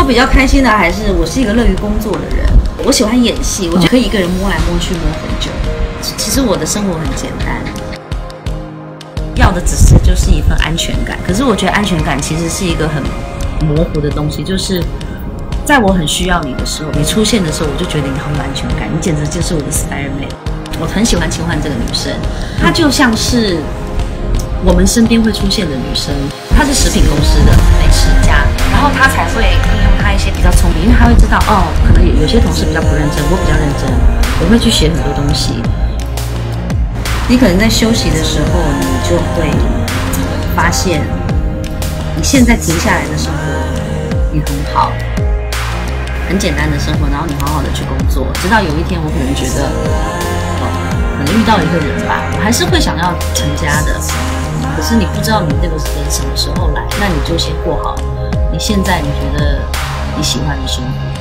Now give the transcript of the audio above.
比较开心的还是我是一个乐于工作的人，我喜欢演戏，我就可以一个人摸来摸去摸很久。其实我的生活很简单，要的只是就是一份安全感。可是我觉得安全感其实是一个很模糊的东西，就是在我很需要你的时候，你出现的时候，我就觉得你很有安全感，你简直就是我的 Spider-Man。我很喜欢秦焕这个女生，她就像是我们身边会出现的女生。她是食品公司的美食家，然后她才会利用她一些比较聪明，因为她会知道哦，可能有些同事比较不认真，我比较认真，我会去学很多东西。你可能在休息的时候，你就会发现，你现在停下来的生活你很好，很简单的生活，然后你好好的去工作，直到有一天我可能觉得，可能遇到一个人吧，我还是会想要成家的。可是你不知道你那个人什么时候来，那你就先过好你现在你觉得你喜欢的生活。